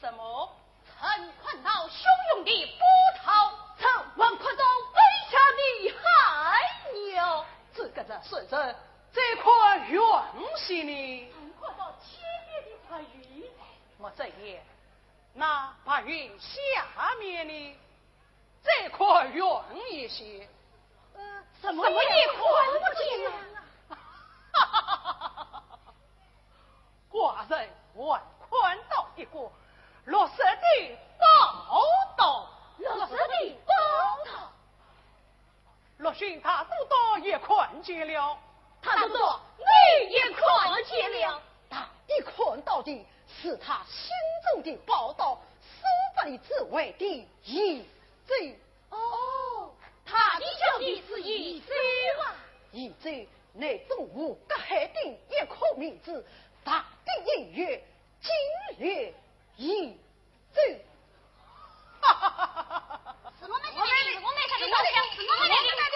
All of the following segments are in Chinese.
什么？ 曾看到汹涌的波涛，曾闻看到飞翔的海鸟， 这个这顺着这块云兮呢？ 曾看到千变的白云。 我这也，那白云下面呢？这块云一些， 什么也看不见啊！ 哈哈哈哈哈！寡人还看到一个绿色的宝刀， 绿色的宝刀。 陆逊他多多也看见了， 他多多你也看见了， 他一看到的是他心中的宝刀，所发的智慧的义贼。 哦，他的叫的是义贼啊！ 义贼内中无隔海的一口名字，大地音乐今日义贼。 哈哈哈哈哈哈！ 是我们下的刀枪，是我们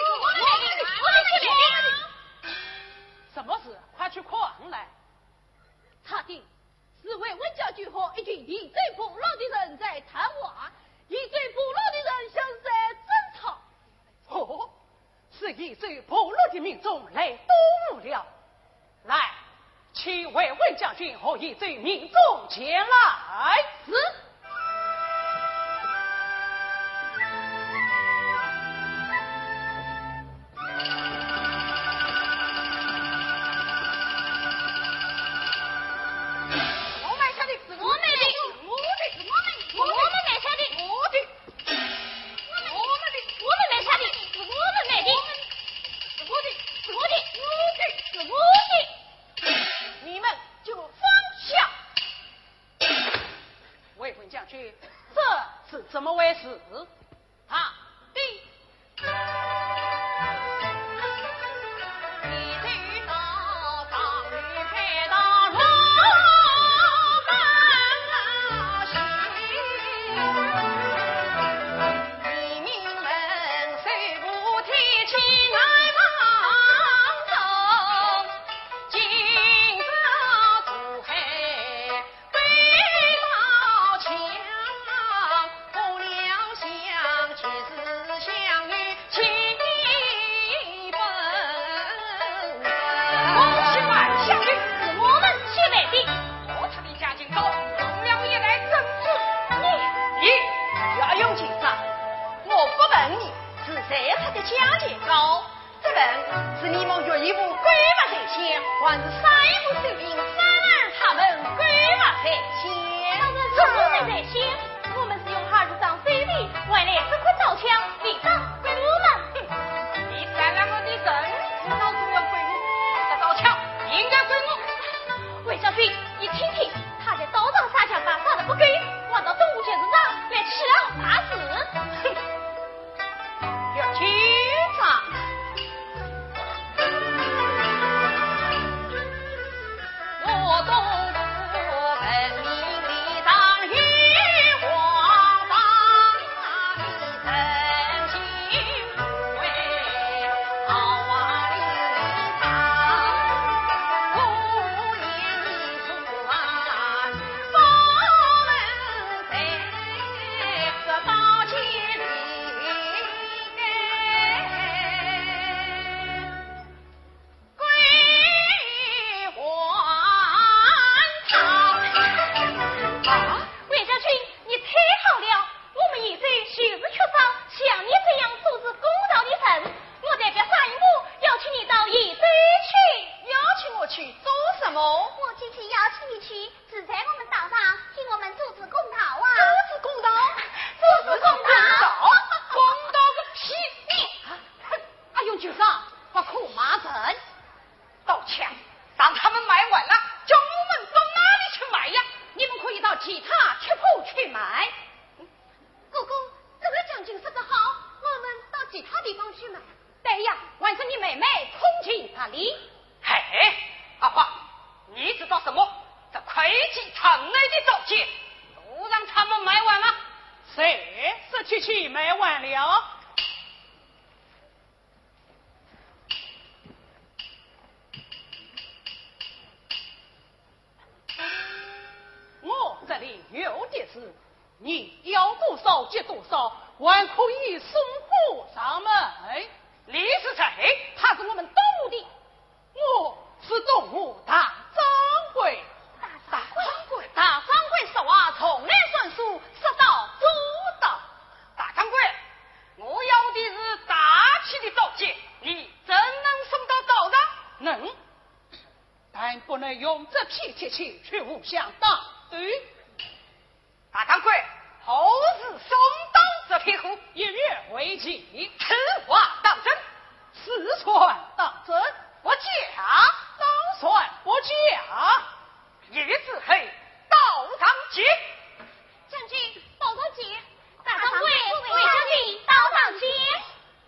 的， 什么事？快去看来！ 查定是为文家聚合一群义贼部落的人在谈话，义贼部落的人相在争吵。 哦，是义贼部落的民众来动武了。来，请为文将军和义贼民众前来。 是。 怎么回事？ 啊，对。你知道当日开大罗马行，黎民们虽不提起来放纵，今朝出海归到墙。其实相遇气氛，恭喜万相遇是我们请来的，我他的家境高，同样也来争执你要用紧张，我不问你是谁他的家境高，这问是你们岳义部规划在先，还是上一部水兵三儿他们规划在先？ 当然是规在先。我们是用哈日长水里外来这块刀枪，领上归我们。 你三两个的人，老子要归我，这刀枪应该归我。 魏将军，你听听，他在刀上撒枪打杀的不给，往到东吴县上来起了大事。 哼，要听着。 我东吴本名李长玉皇上。 去买完了。我这里有的是，你要多少接多少，还可以送货上门。 你是谁？ 他是我们东吴的，我是东吴大掌柜。 大掌柜说话从来算数，说到做到。大掌柜，我要的是大气的道歉，你怎能送到道上？ 能，但不能用这批铁器去互相打对。 大掌柜，何时送到这批货 ？1月为期。 此话当真？ 此传当真。 不假。 当算不假。 1月之黑，道上见。 将军，道上见。大掌柜为将军道上见。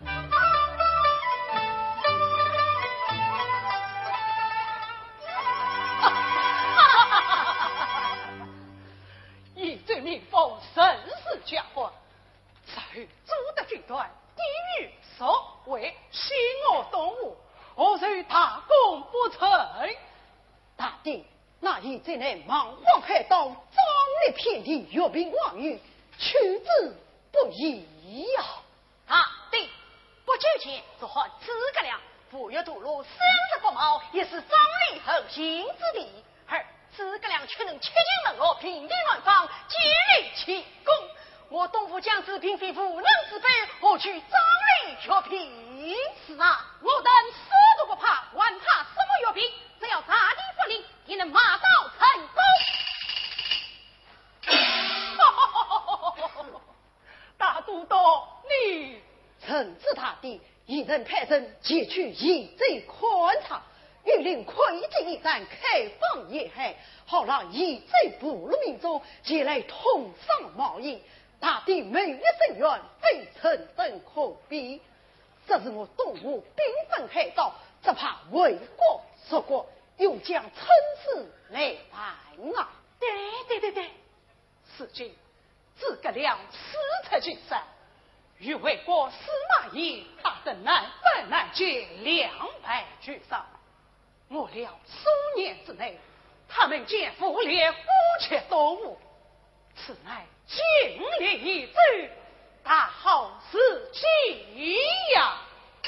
以罪民风，生死交换，在于朱德军团，地狱所为欺我东吴，何须大功不成？大帝，那一贼内莽荒害盗，壮烈遍地，越兵亡于，取之不易呀！ 大帝，不久前做好诸葛亮赴约渡路，30不毛，也是张力后行之地。而诸葛亮却能切进门罗，平定乱方，建立奇功。我东吴将士并非无能之辈，何惧张力却平？ 是啊，我等死都不怕，还怕什么阅兵？只要大帝不令，也能马到成功。大都督，你臣知大帝一人派人截取一贼宽敞，欲令溃敌一战，开放野海，好让一贼部落民众前来同赏贸易。大帝每月深远，非臣等可比。这是我东吴兵分海盗，只怕为国属国，又将臣事来办啊！对，此今诸葛亮死出金山，欲为国司马懿大胜南北南皆两败俱伤。我料数年之内，他们将覆灭夫妻东吴，此乃尽力一举，大好时机呀！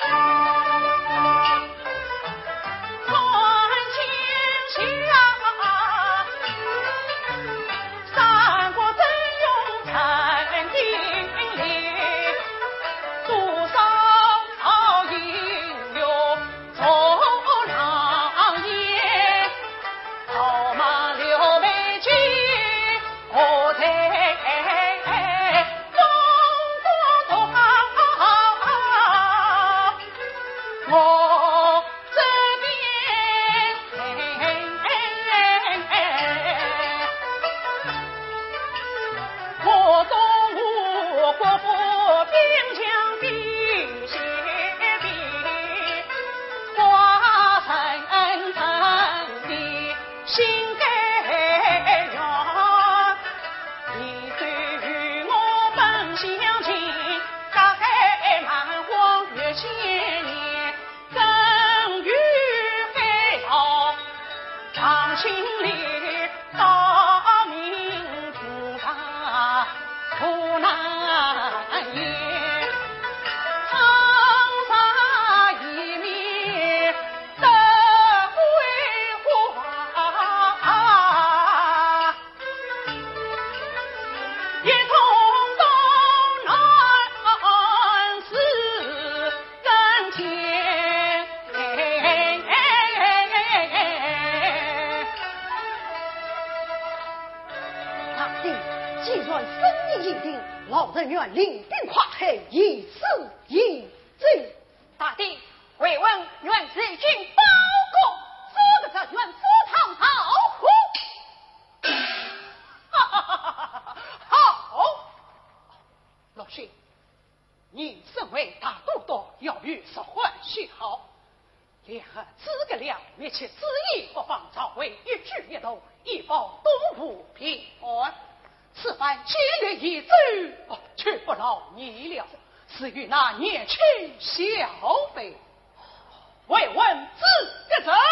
老人愿领兵跨海，以此应征。 大帝，未闻愿随军报国，说个这愿赴汤蹈火。 好，老兄，你身为大都督，要与说欢喜好。联合诸葛亮灭其之意，不妨朝为一举一动，以保东吴平安。此番接连一走，却不劳你了，是与那年轻小辈。未闻诸葛亮，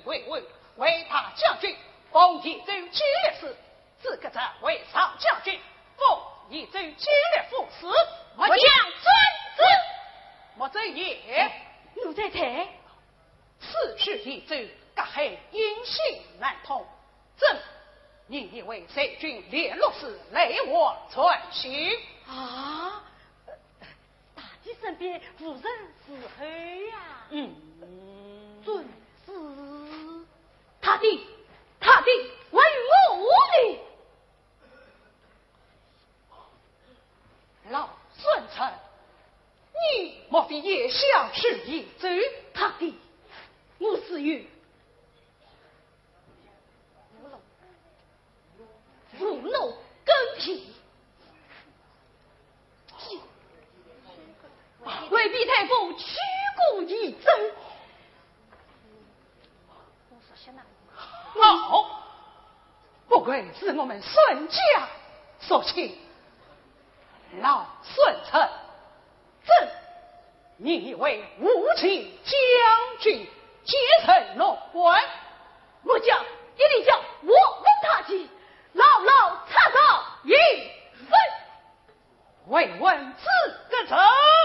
为文，为大将军，奉益州经略使，资格在为上将军，奉益州经略副使， 我将遵旨。 莫贼也， 奴才猜， 此事益州隔海音信难通，朕你以为贼军联络时雷我传讯啊？大帝身边无人伺候呀。遵旨。他弟，为我呢？ 老孙臣，你莫非也想是益州？ 他弟，我是与伏怒更替，为避太傅屈顾益州。 好，不愧是我们孙家所请。老孙臣，朕你以为无情将军结成龙官， 我将一定叫我问他去，牢牢查到一分。 为问资格者，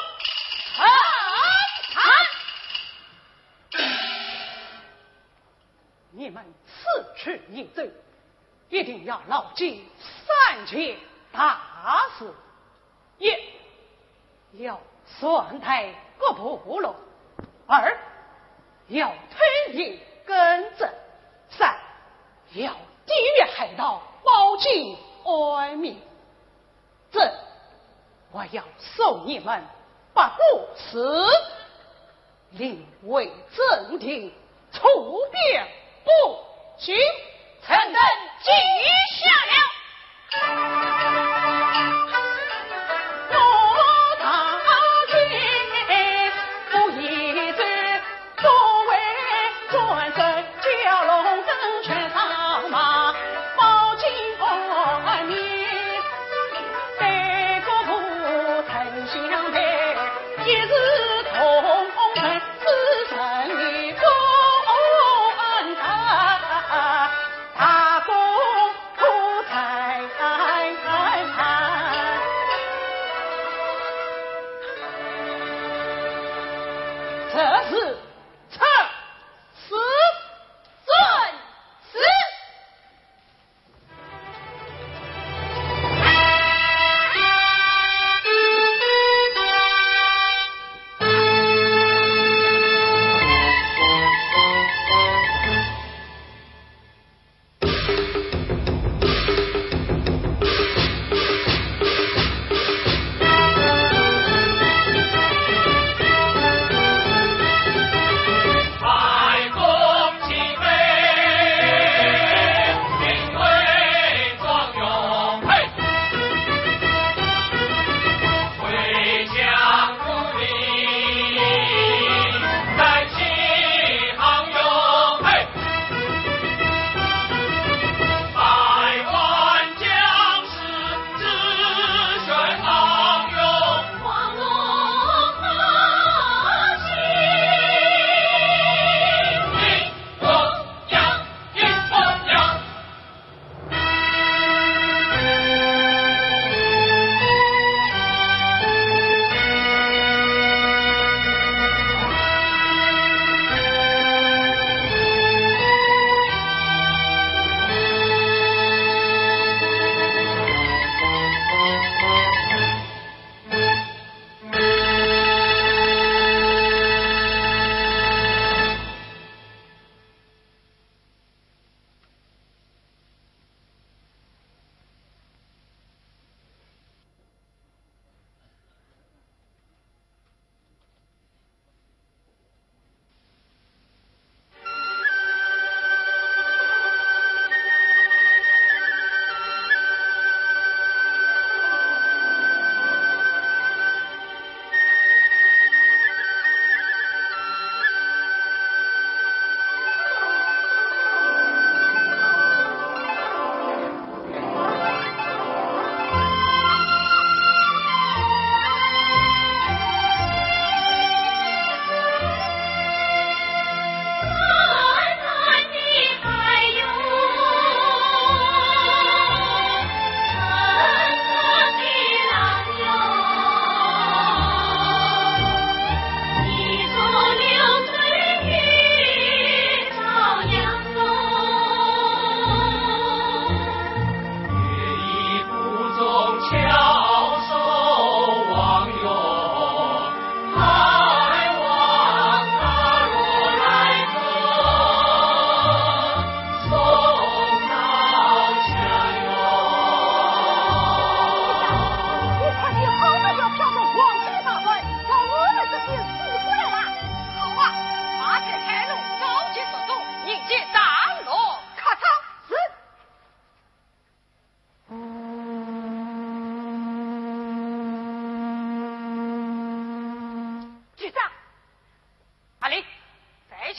你们此去益州，一定要牢记3件大事：一要算台各部落；2要推行更正；3要抵御海盗，保境安民。我要送你们8股死，临危镇定，处变不惊。 臣等记下了。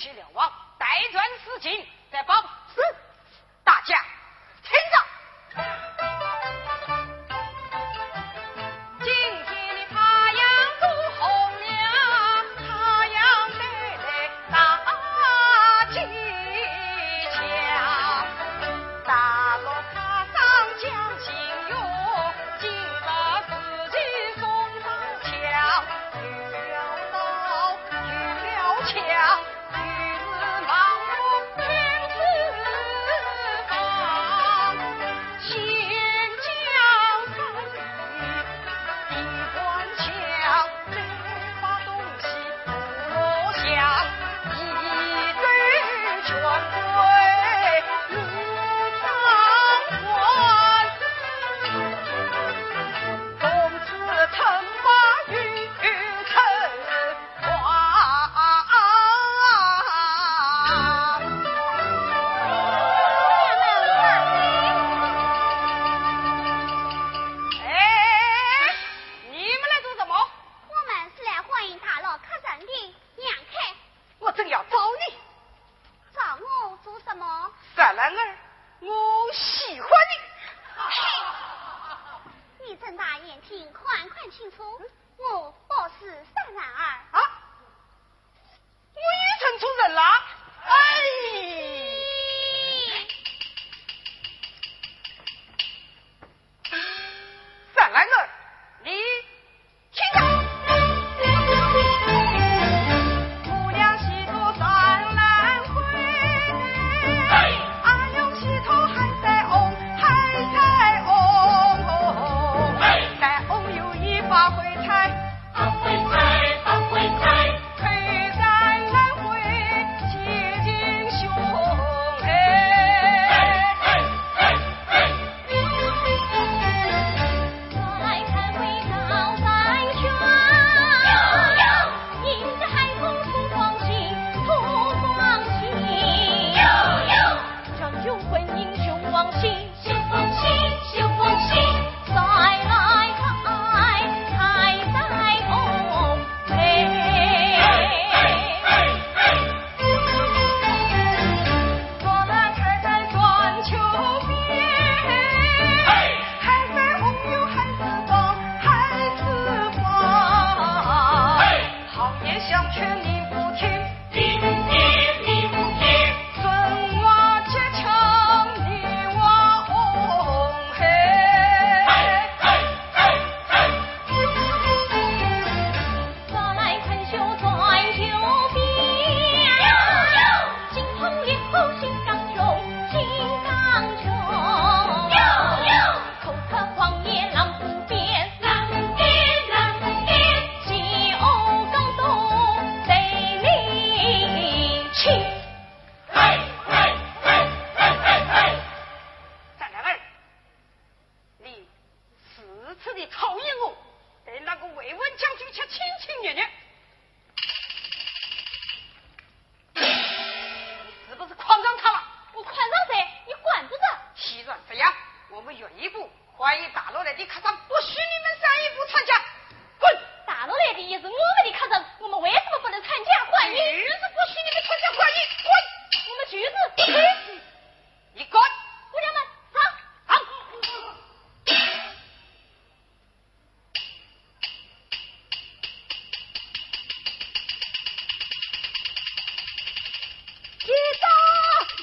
起了王，待转事情再报。是，大家听着。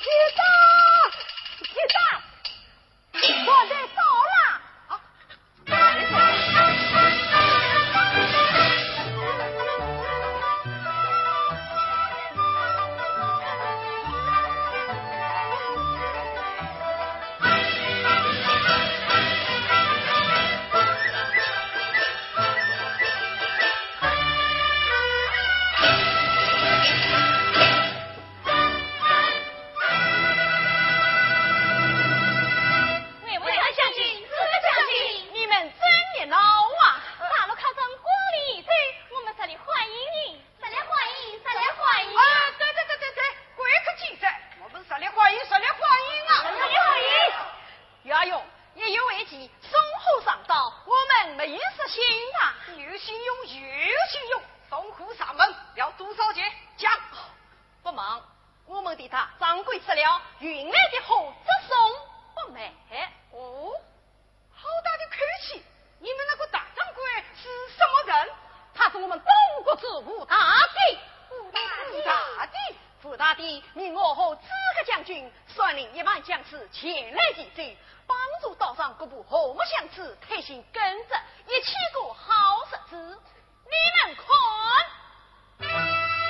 我得到了。 上，我们的大掌柜吃了，云来的货只送不卖。 哦，好大的口气！你们那个大掌柜是什么人？ 他是我们东国之武大帝。 傅大帝命我和诸葛将军率领1万将士前来济州，帮助岛上各部和睦相处，推行耕织，一起过好日子。你们看。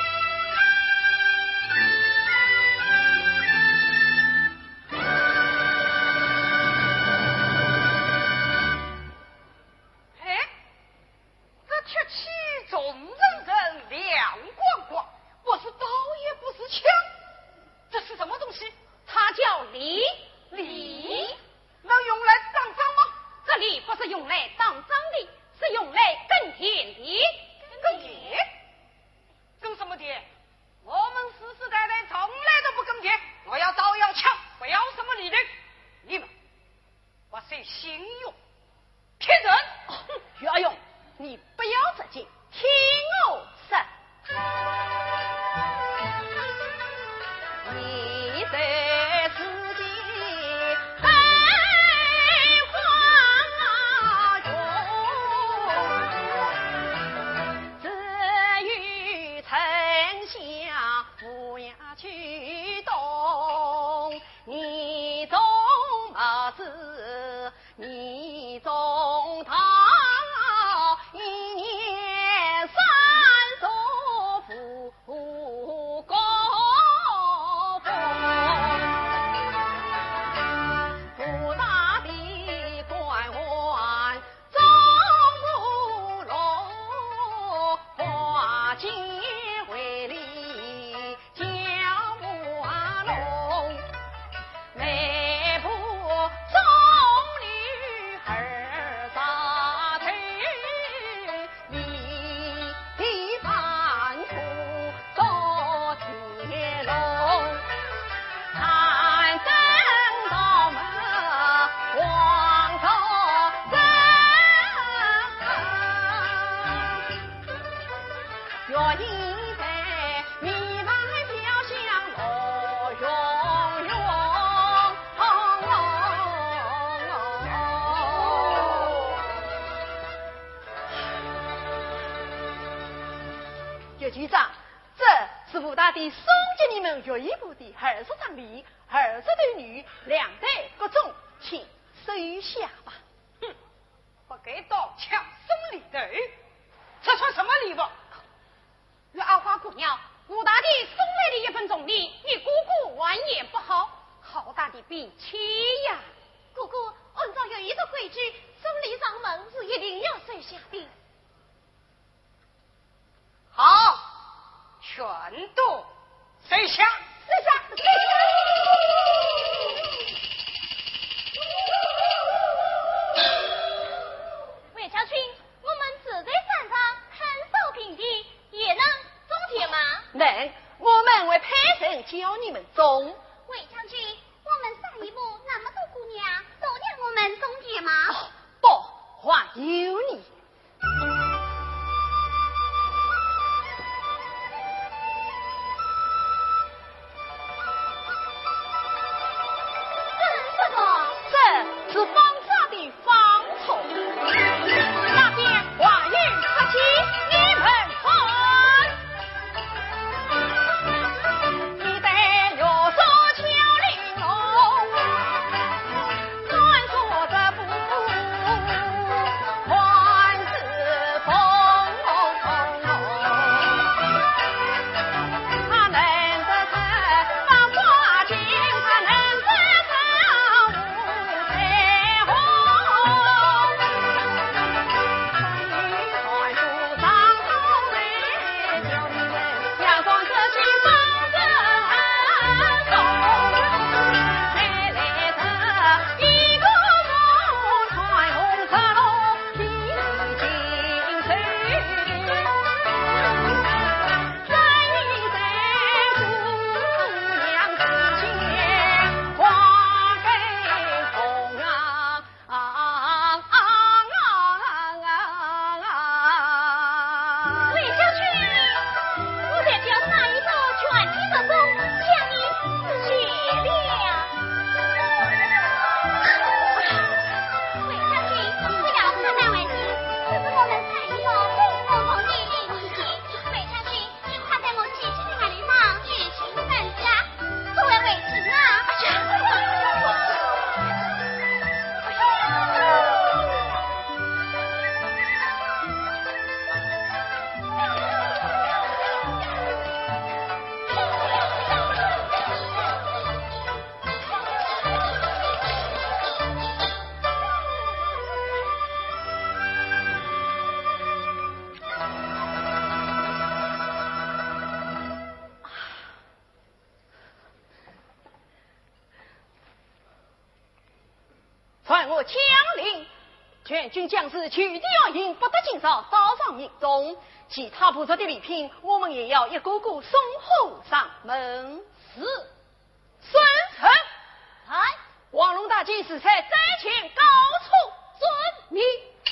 局长，这是武大帝送给你们乐仪部的20张礼，20对女，2对各种，请收下吧。 哼，不给刀枪送礼的，这算什么礼物？ 与二花姑娘，武大帝送来的一份重礼，你姑姑完也不好，好大的兵器呀！ 姑姑，按照乐仪的规矩，送礼上门是一定要收下的。 好，全都收下。 收下，收下。魏将军，我们只在山上看守平地，也能种田吗？ 能，我们会派人教你们种。 魏将军，我们上一步那么多姑娘，都让我们种田吗？ 不，话有你。这是方家的方错，那边话语客气，你们看，你得有手敲玲珑，传说着不还传我将令，全军将士取缔要营，不得进哨，造访民众。其他部族的礼品，我们也要一个个送后上门。 是， 孙成， 来， 王龙大祭司在前高处遵命。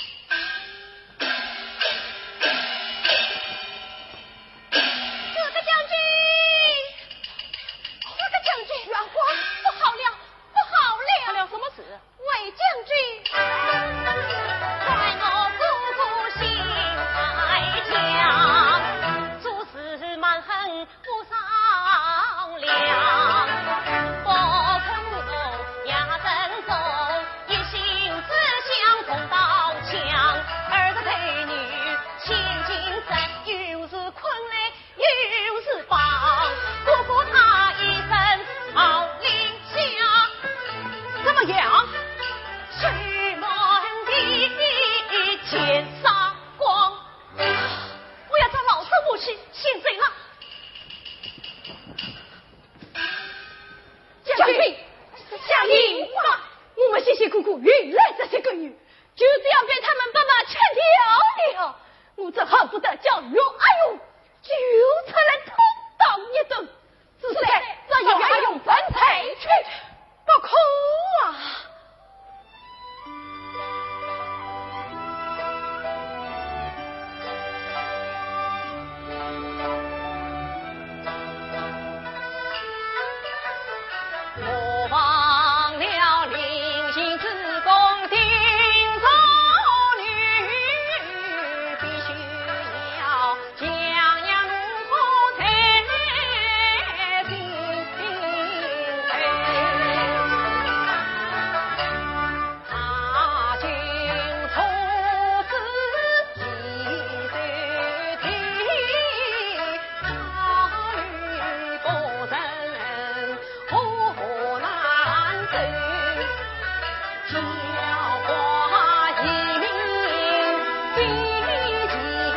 元皇，不好了，不好了！ 他了什么事？ 魏将军，在我姑姑心爱将，诸事蛮横不商量，不肯无动压正中，一心只想碰到墙，二个配女千金山，又是困难又是帮，姑姑她一生好领下， 怎么样？ 水门的钱杀光，我要找老师武器献罪了。 将军，下令吧！我们谢谢姑姑原来这些个女，就这样被他们爸爸吃掉了。我这恨不得叫岳阿勇就出来痛打一顿。只是让岳阿勇分财去，不可啊！ 我忘了临行之功定州女，必须要将阳怒火才平他军出师几岁听，考虑不人何难走，教化一民必其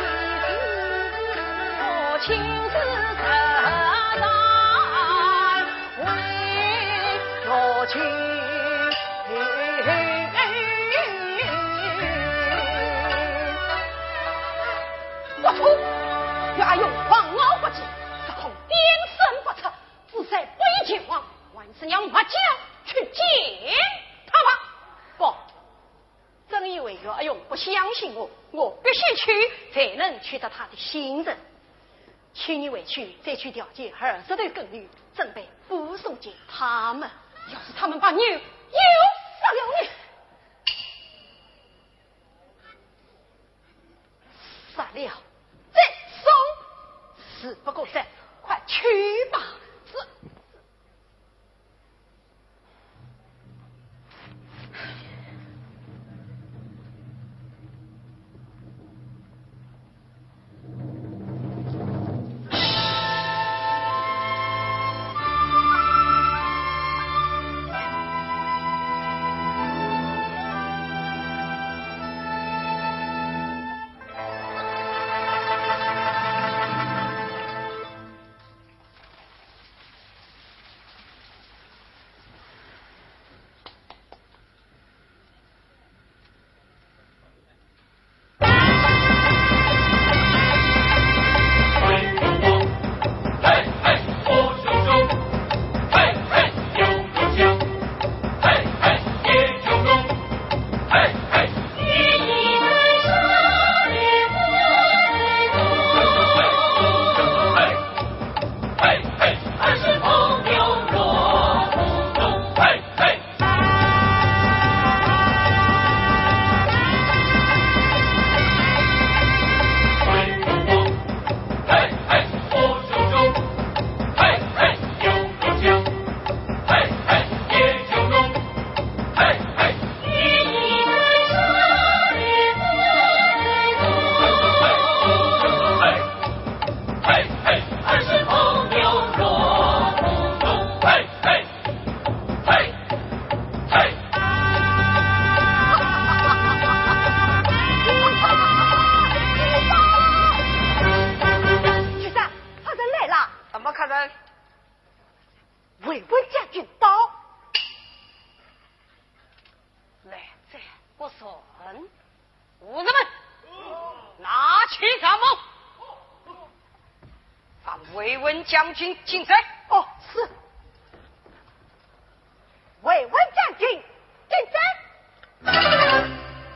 我亲自承担，为了去。 不出，岳阿勇狂傲不羁，只恐颠身不测，自塞不宜前往。万师娘马将去见他吧。不，正因为岳阿勇不相信我，我必须去，才能取得他的信任。请你回去再去调解20对耕女，准备护送给他们。要是他们把牛又杀了你，杀了再送，事不过三，快去吧。是。魏文将军到，来不顺，武士们拿起长矛，把魏文将军请来。 哦，是。魏文将军进山。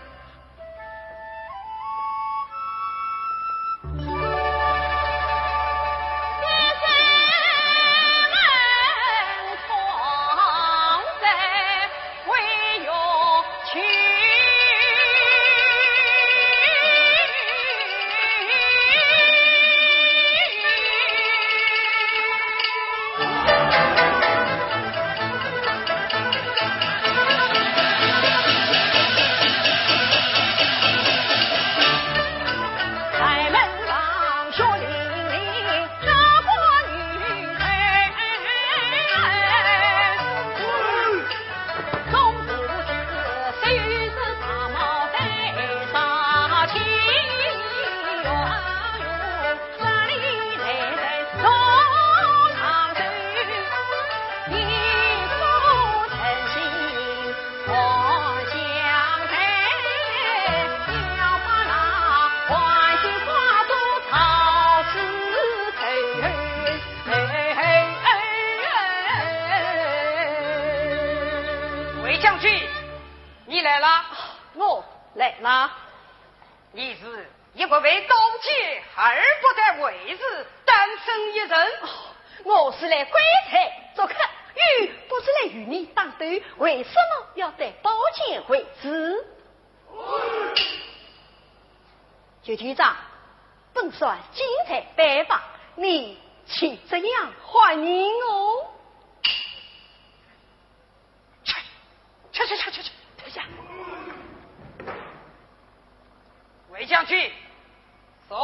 你是一个为盗窃而不得为之单身一人。 我是来观察做客，又不是来与你打斗，为什么要带宝剑回之？邱局长，本帅精彩拜访，你请怎样欢迎我？ 去，退下！魏将军，走！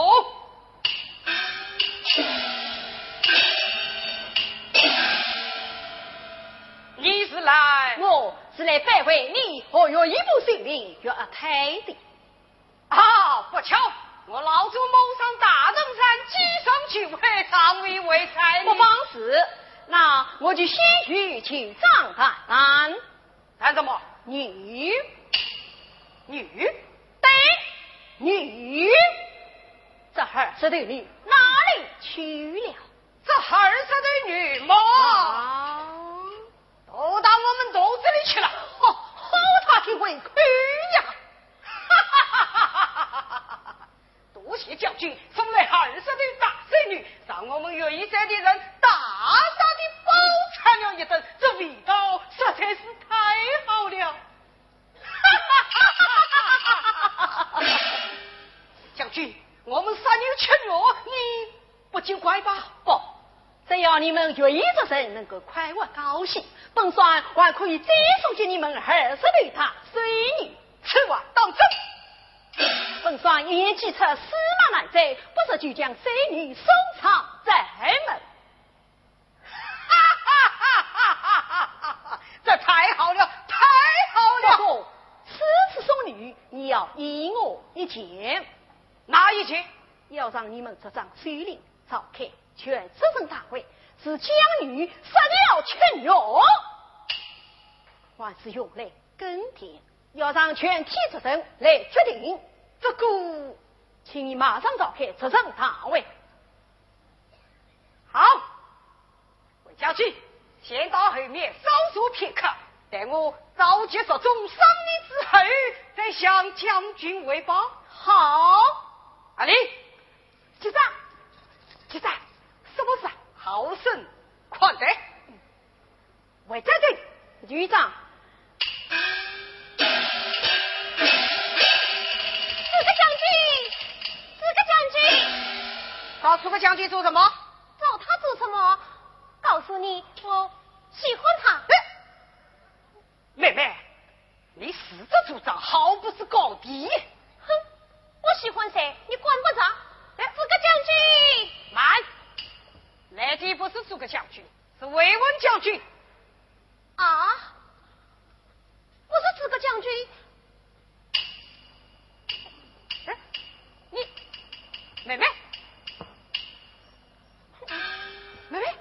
你是来？ 我是来拜会你和岳一部首领岳太的。 不巧，我老祖谋上大登山，挤上去会尚未为才。 不妨事，那我就先去请张谈。 谈什么？ 女？ 对， 女。这20头女哪里去了？ 这20头女嘛，都到我们肚子里去了。 好大的胃亏呀！ 多谢将军送来20头大美女，让我们岳一山的人大大的饱餐了一顿，这味道实在是太好了。将军，我们3人吃肉，你不就怪吧？ 不，只要你们岳一族人能够快活高兴，本帅还可以再送给你们20头大水女。 此话当真？ 本帅一言既出，驷马难追，不是就将水女收藏在门。 这太好了，太好了！ 不过此次送女，你要依我一件。 哪一件？ 要让你们这张水令召开全职政大会，是将女杀了群肉，还是用来耕田？要让全体职政来决定。这个，请你马上召开职政大会。 好，魏将军，先到后面稍坐片刻，待我召集所中商议之后，再向将军汇报。 好， 阿里， 局长， 什么事？好生宽待。 魏将军，局长。 找诸葛将军做什么？ 找他做什么？告诉你，我喜欢他。 妹妹，你私自主张，毫不是高低。 哼，我喜欢谁，你管不着。诸葛将军， 慢，来的不是诸葛将军，是魏文将军。 啊，不是诸葛将军。 你，妹妹。妹妹，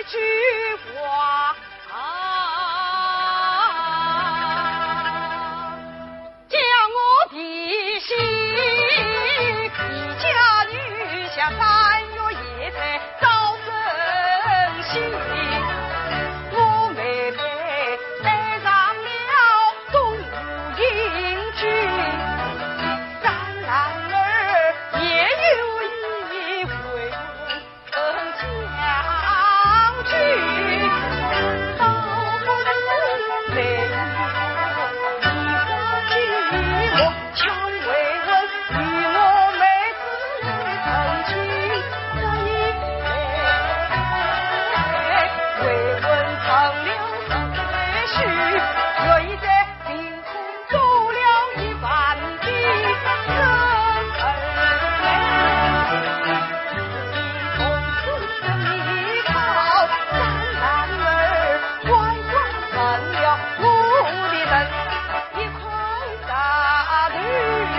句话。将我的心，一家女下3月夜才早生息，我妹妹戴上了中午迎娶，三男儿也有一位成将军，到不如妹强慰问与我妹子成亲，这一回慰问成了3岁婿，又一在凭空走了一半的生儿，从此依靠三男儿，乖乖成了我的人，一块大驴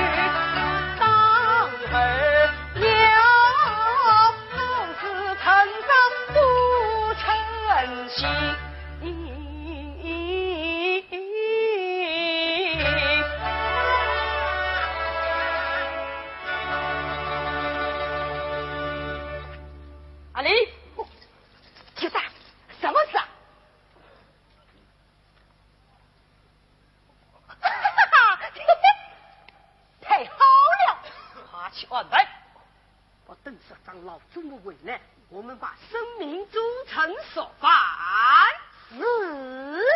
当儿要老子成长不成形。阿丽，听啥？什么事啊？太好了！ 快去安排，我等社长老祖母为难，我们把生命铸成所办。 是。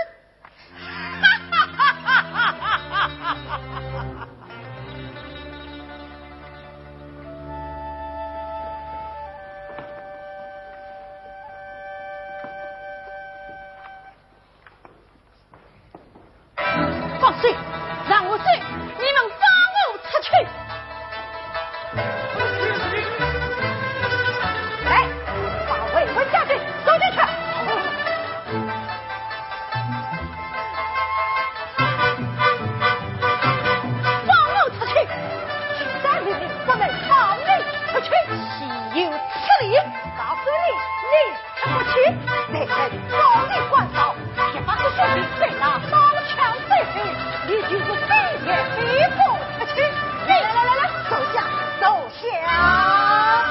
放心，让我走，你们放我出去。来，把魏文家军收进去。放我出去！既然命令不能放你出去，岂有此理！告诉你，你出不去，被人暴力关照，铁把子兄弟被那刀枪对去，你就是非也非不出去。来，手下，手下！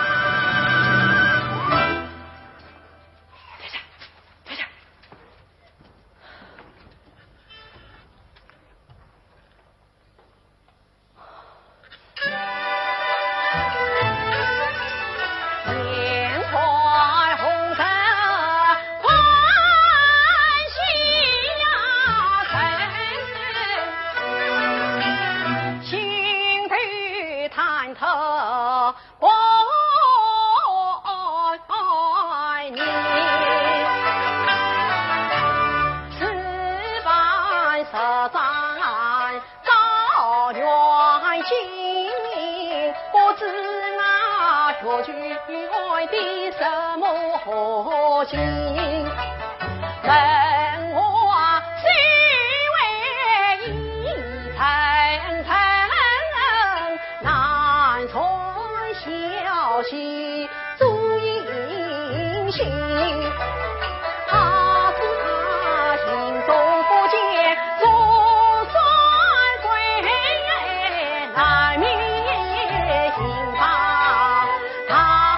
退下！ 年快红尘欢喜呀，心头忐忑百年，此般实在高远心，不知那学去爱的什么好心。问我虽为一层层难传消息足印信，他知他心中不见总算归，难免心怕他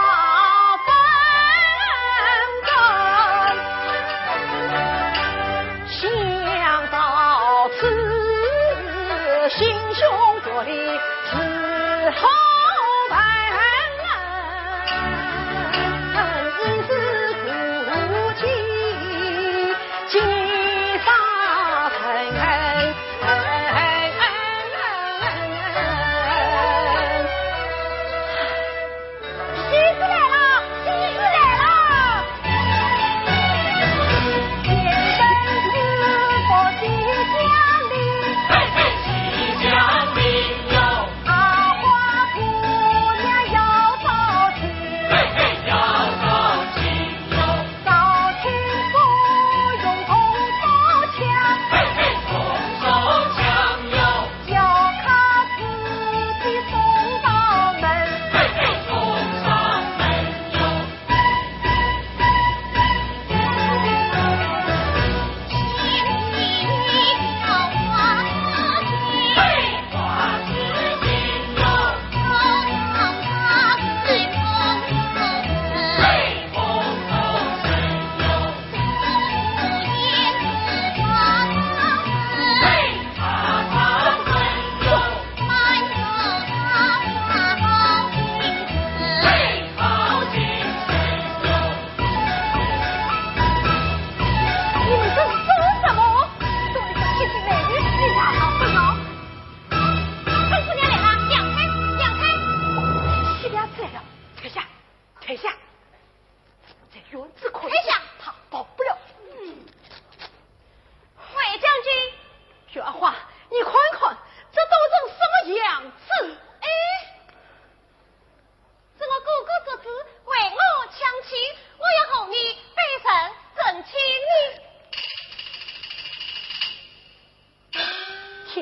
想到此，心胸着力之后本，一时苦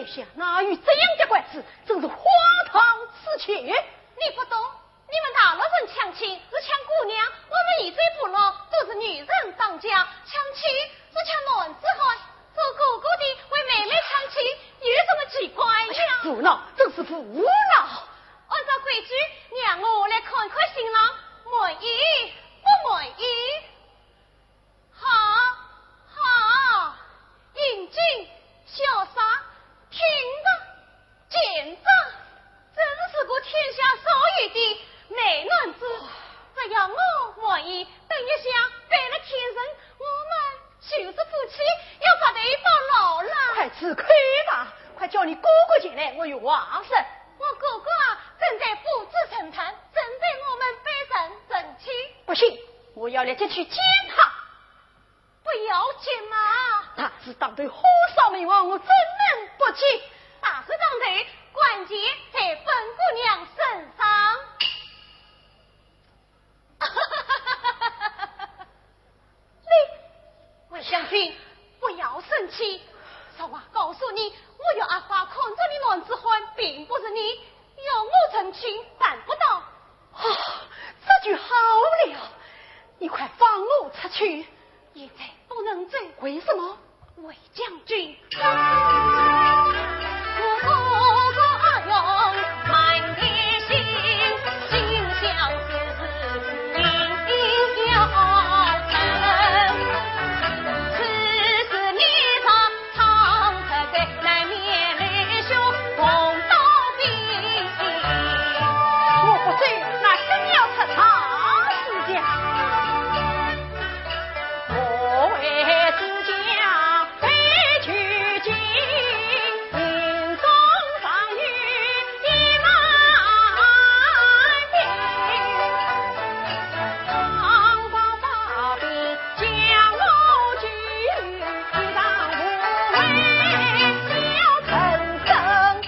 下哪有这样的怪事？真是荒唐此切！ 你不懂，你们大陆人抢亲是抢姑娘，我们一水部落都是女人当家，抢亲是抢男子汉，做哥哥的为妹妹抢亲，有什么奇怪呀？ 胡闹，真是胡闹！ 按照规矩，让我来看看新郎满意不满意？好，好，英俊潇洒，听着，见着，真是个天下少有的美男子。只要我满意，等一下背了天人，我们就是夫妻，要发对报老了。 快吃亏吧！快叫你哥哥进来，我有话事。 我哥哥啊，正在布置神坛，准备我们拜神整齐。 不行，我要来进去见他。 不要紧嘛！ 大是当对火烧眉王，我怎能不去？ 大是当对，关节在本姑娘身上。你，魏将军，不要生气。少华告诉你，我有阿花看着你男子汉，并不是你要我成亲，办不到。 啊，这就好了。你快放我出去。 现在不能走， 为什么？ 魏将军，我哥哥阿勇满天星，心想事命要成。此时你常常在难免泪羞同道病。 我不走，那真要出大事家。我为自家飞去京，营中上遇1万兵，长报大兵将我举，一当无畏要成生。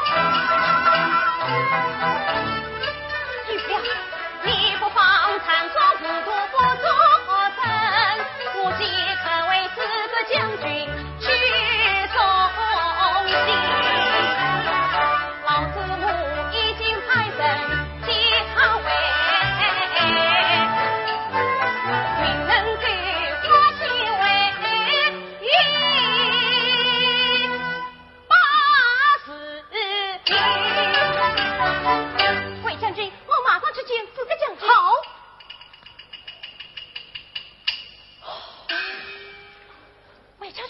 玉表，你不妨参照糊涂不做成，我既可为这个将军去送信。老子母已经派人接他回，云能给花心为80年。魏将军，我马上去见这个将军。 好。 魏将军，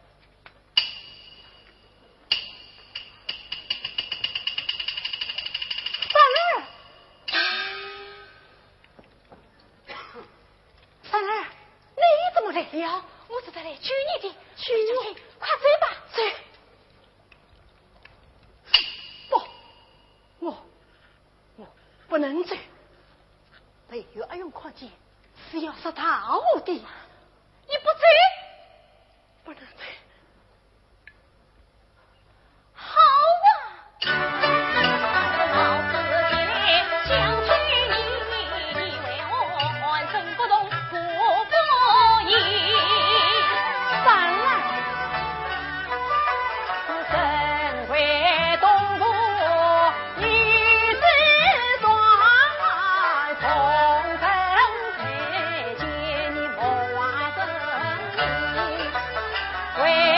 三儿，你怎么来了？ 我是在来娶你的。 娶魏将军，快走吧。 走。我不能走。北岳阿勇看见是要杀他我的。 你不走？ 不能走。 好啊！老子前来想娶你，你为我还真不懂不义。 三儿，身为东吴女子端，同生才见你莫忘生命。为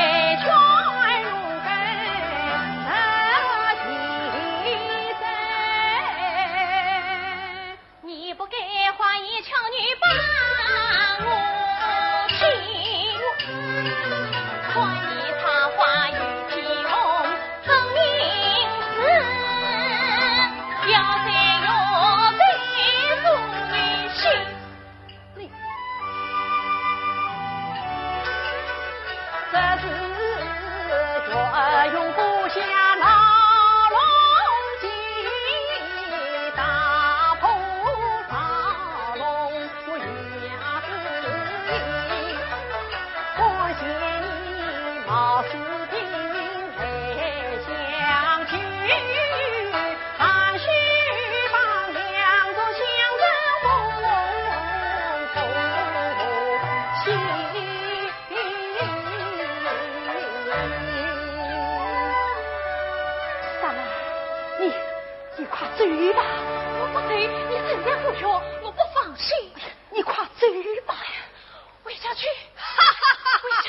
走吧。 我不走，你怎样不说，我不放心。 你快走吧。 魏将军，魏将军。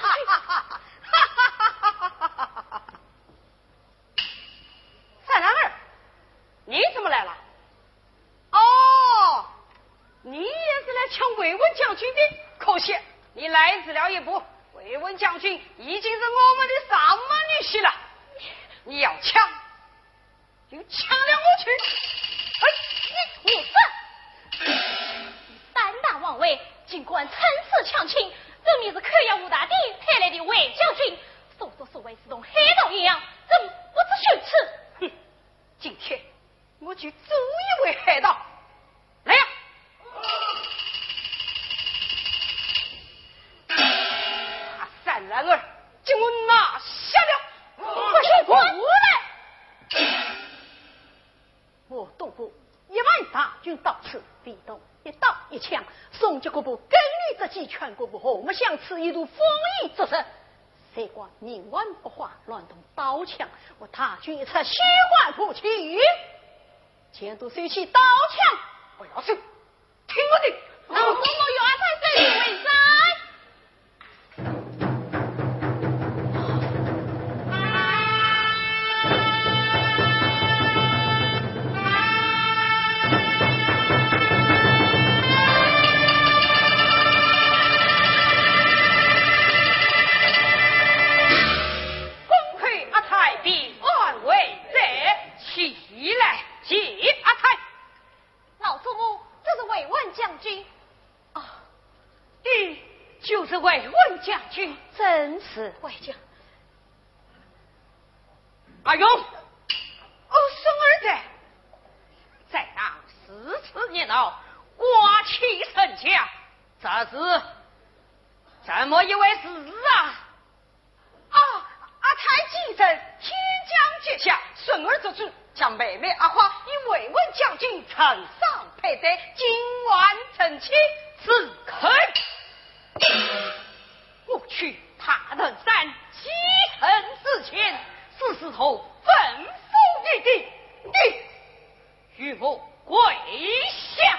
三郎儿，你怎么来了？哦，你也是来抢魏文将军的，可惜你来迟了一步。魏文将军已经是我们的上门女婿了，你要抢，就抢了我去。 你胆大妄为，尽管趁势抢亲，证明是寇阳武大帝派来的魏将军，所作所为是同黑道一样，怎不知羞耻？ 哼，今天我就捉一位黑道来呀！把三郎儿给我拿下了！ 快去滚来！ 我东部1万大军到此，必动一刀一枪，宋国部根律之计，全国部和睦相持，一度丰衣足食。谁管宁顽不化，乱动刀枪，我大军一出，血管不去。前途收起刀枪， 不要走，听我的！ 老祖母有阿太生意为谁？ 就是魏文将军， 真是魏将。 阿勇，孙儿在当4次年老，挂起神枪，这是怎么一回事啊？阿太继承天将阶下，孙儿做主，将妹妹阿花与魏文将军呈上配对，今晚成亲，此刻我去塔登山，启程之前，是时候吩咐你的，你与我跪下。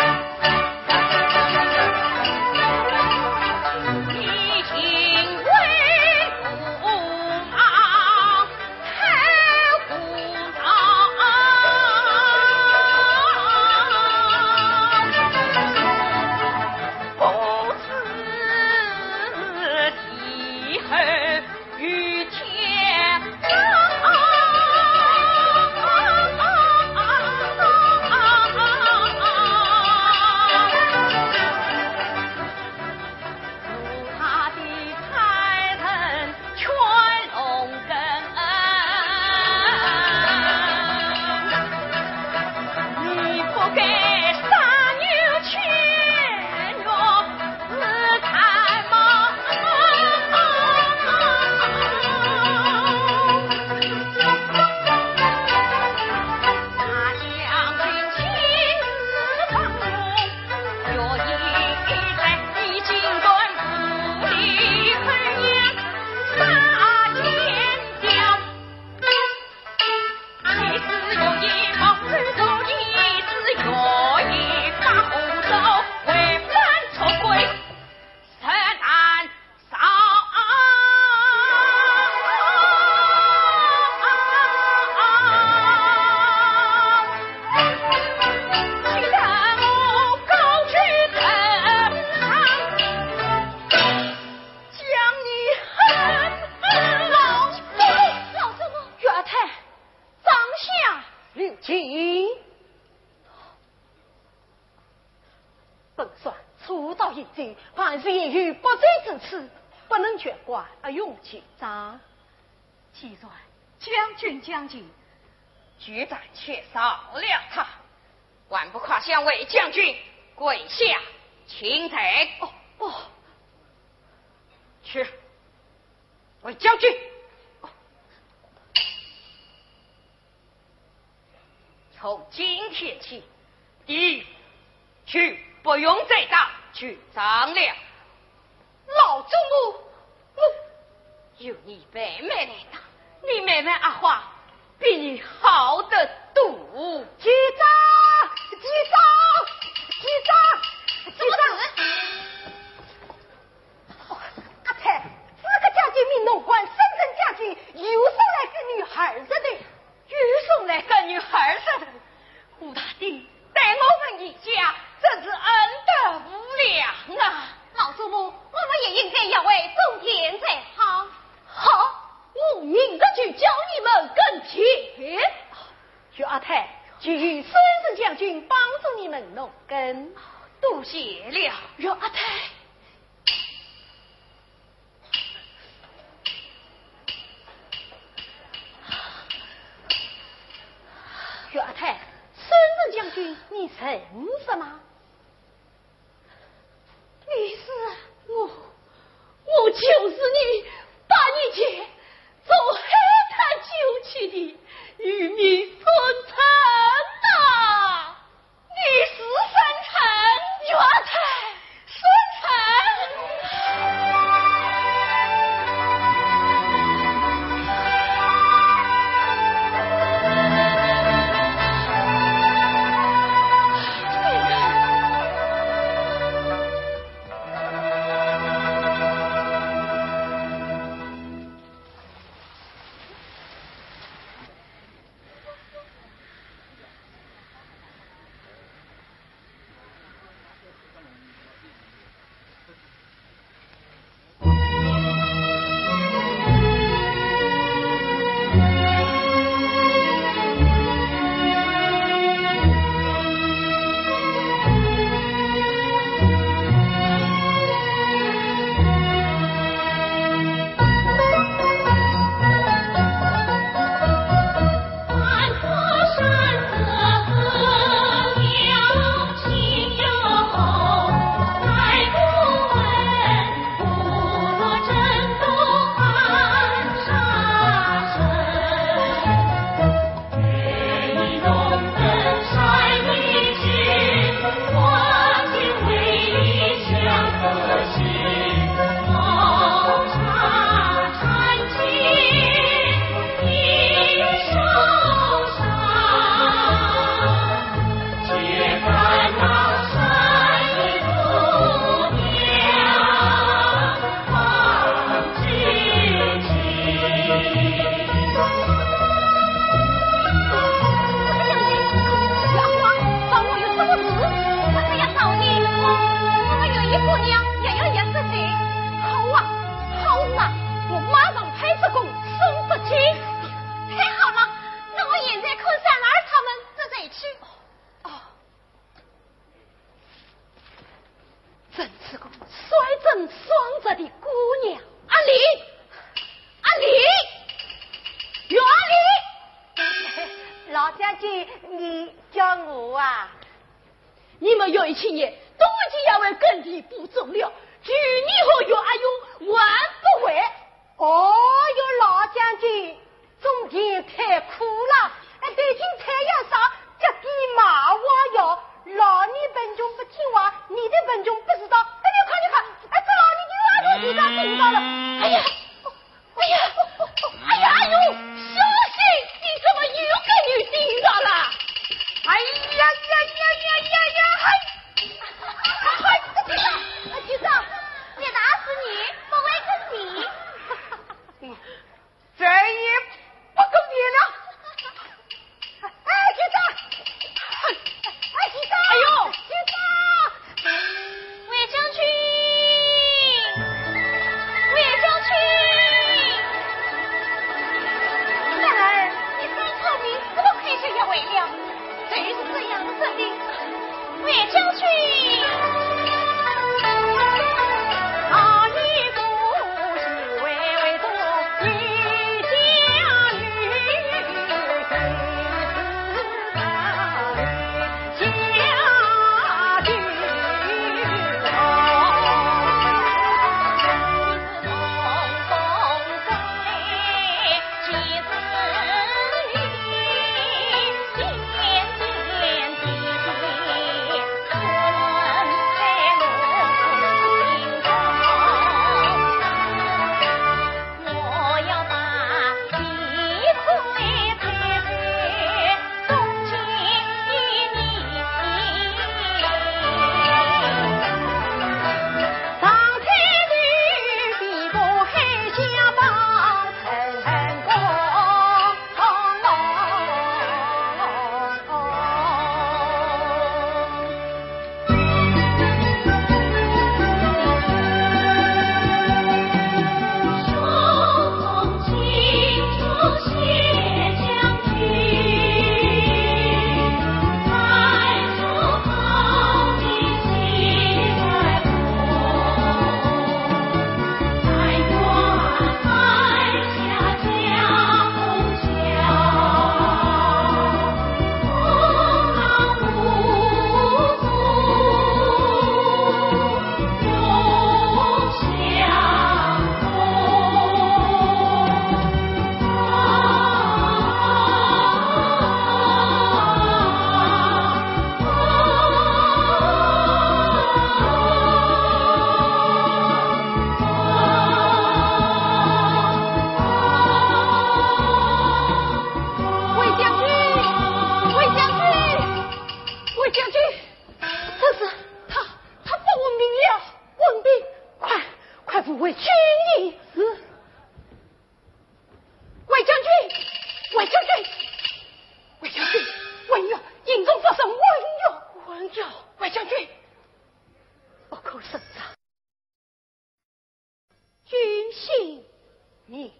凡是言语不罪之词，不能全怪阿勇局长。 既然将军局长却少了他，万不可向魏将军跪下请罪。 不， 去，魏将军。从今天起，你去不用再当局长了。 老祖母， 由你妹妹来当，你妹妹阿花比你好得赌局长，阿太，这个将军民农官深圳将军又送来个女孩子的， 又送来个女孩子的，吴大帝待我们一家真是恩德无量啊！ 老祖母，我们也应该要为宗田才好。 好，我明着去教你们耕田。薛阿太，据孙子将军帮助你们农耕， 多谢了， 薛阿太。薛阿太，孙子将军，你认识吗？ 你是我就是你把你姐从海滩救起的与你孙臣呐！ 你是孙臣， 岳太孙臣。 你们有一起也都已经要为耕地不忠了，据你和岳阿勇万不为。 哦哟，老将军，种田太苦了，对今菜要少，这地马我要。老你本中不听话，你的本中不知道。你看，这老你岳阿勇就这样知道了。 哎呀，阿勇，小心，你怎么又给你盯上了？ 哎呀！局长， 别打死你，不为自己。 这也不公平了。局长，局长， 哎呦， 局长， 魏将军，然而你真聪明，怎么亏欠要为了？真是这样子的，魏将军。 啊，你不是微微做一件。 君心，你